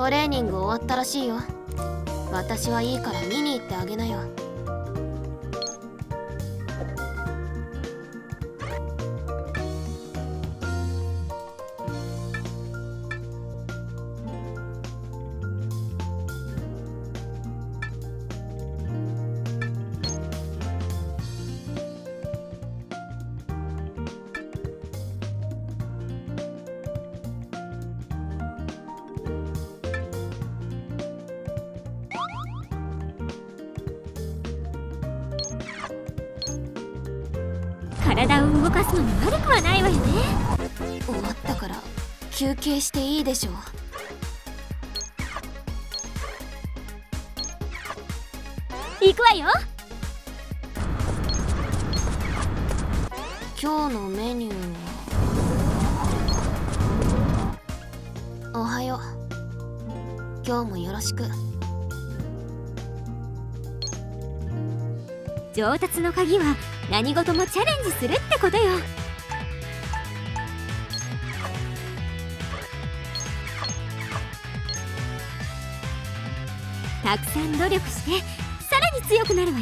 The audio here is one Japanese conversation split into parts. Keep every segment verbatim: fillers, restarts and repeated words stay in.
トレーニング終わったらしいよ。私はいいから見に行ってあげなよ。 体を動かすのも悪くはないわよね。 終わったから休憩していいでしょう。 行くわよ。 今日のメニューは。おはよう。今日もよろしく。 上達の鍵は何事もチャレンジするってことよ。たくさん努力してさらに強くなるわよ。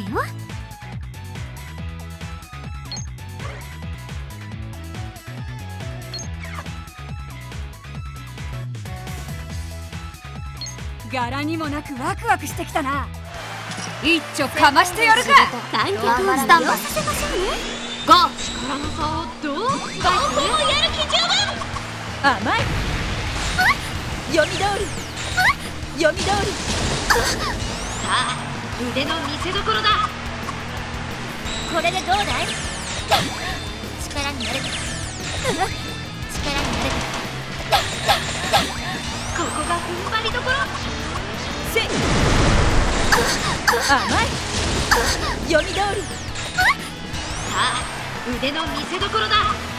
柄にもなくワクワクしてきたな。一丁かましてやるか。 観客を魅了させましょうね。 ゴー。 力の差をどう使いこのやる気十分。 甘い。読み通り。読み通り。 さあ腕の見せ所だ。 これでどうだい？力になれた。力になれた。 ここが踏ん張りどころ。 せい。甘い。読み通り。 さあ腕の見せ所だ。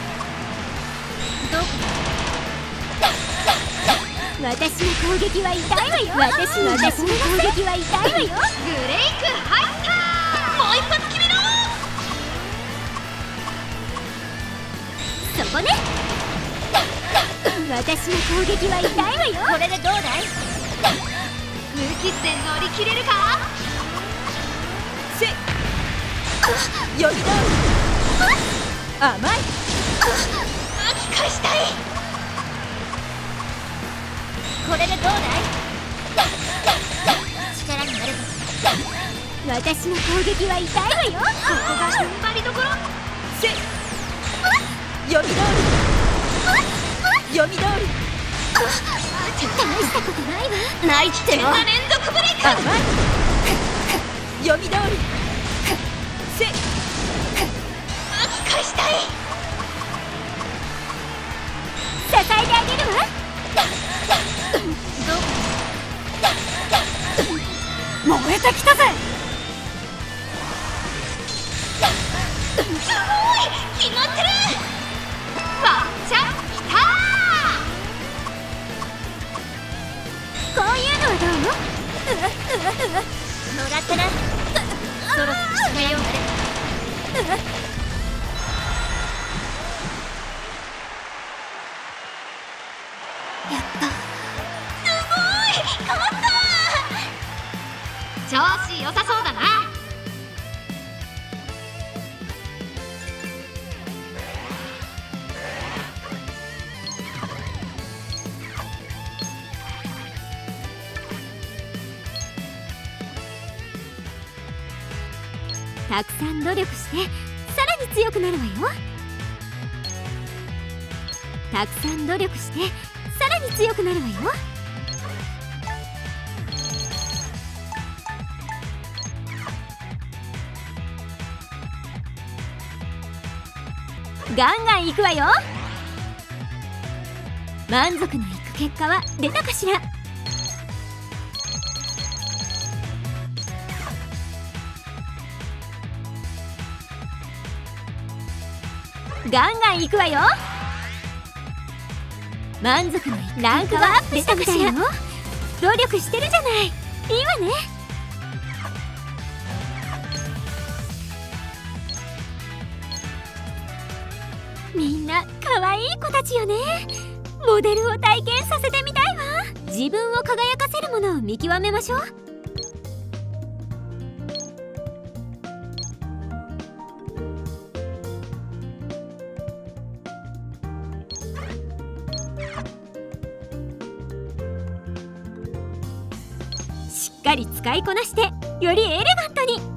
どうか私の攻撃は痛いわよ。私の私の攻撃は痛いわよ。 ブレイク入った。もう一発決めろ。 そこね。私の攻撃は痛いわよ。これでどうだい？ 無傷で乗り切れるか。 せい。読み通り。甘い。 巻き返したい。 これでどうだい？力になれば。私の攻撃は痛いわよ。ここが踏ん張りどころ。 せい。読み通り。読み通り。 大したことないわ。 ないっての。 連続ブレイク。 甘い。読み通り。せい。 巻き返したい。 支えてあげるわ。 どう？燃えてきたぜ。 すごい決まってる。ワンチャンきたー。 こういうのはどう？もらったな。そろそろ締めよう。 やった。 すごい勝った。調子良さそうだな。 たくさん努力してさらに強くなるわよ。たくさん努力してさらに強くなるわよ。ガンガンいくわよ。満足のいく結果は出たかしら。ガンガンいくわよ。満足のいくランクはアップしたかしら。努力してるじゃない。いいわね。みんな可愛い子たちよね。モデルを体験させてみたいわ。 自分を輝かせるものを見極めましょう。しっかり使いこなしてよりエレガントに。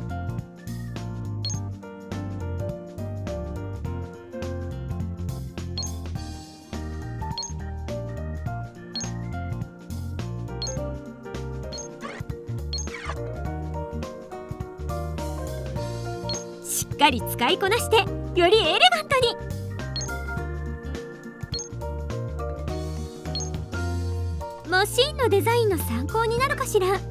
しっかり使いこなしてよりエレガントに。マシーンのデザインの参考になるかしら。し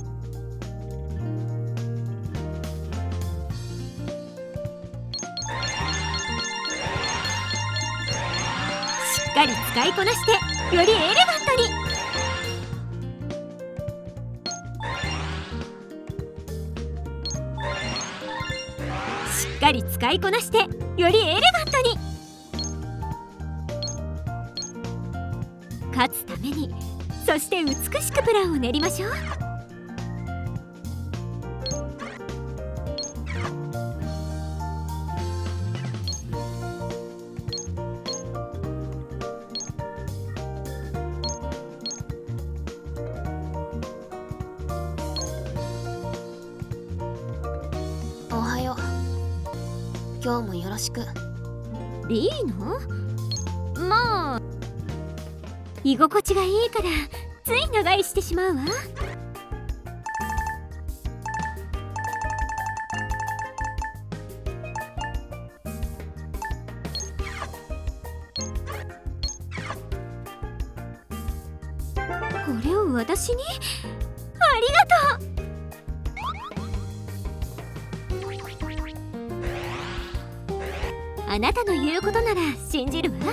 っかり使いこなしてよりエレガントに。しっかり使いこなしてよりエレガントに。勝つために、そして美しくプランを練りましょう。 おはよう。今日もよろしく。 いいの？まあ居心地がいいからつい長居してしまうわ。これを私に？ありがとう。あなたの言うことなら信じるわ。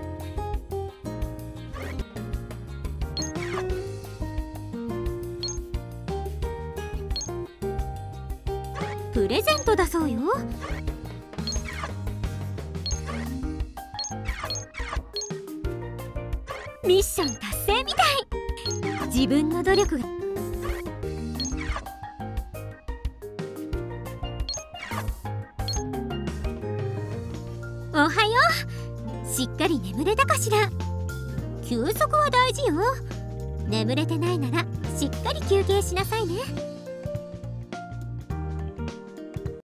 プレゼントだそうよ。ミッション達成みたい。自分の努力がおはよう。しっかり眠れたかしら。休息は大事よ。眠れてないならしっかり休憩しなさいね。